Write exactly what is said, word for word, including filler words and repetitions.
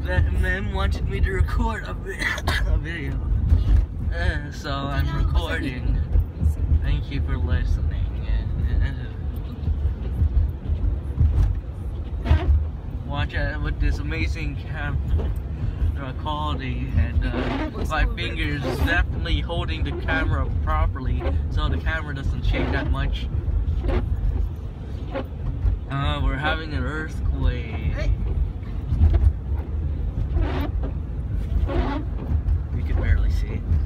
Mem wanted me to record a, vi a video, uh, so I'm recording. Thank you for listening. Uh, watch it with this amazing camera quality, and uh, my fingers definitely holding the camera properly, so the camera doesn't shake that much. Uh, we're having an earthquake. You can barely see it.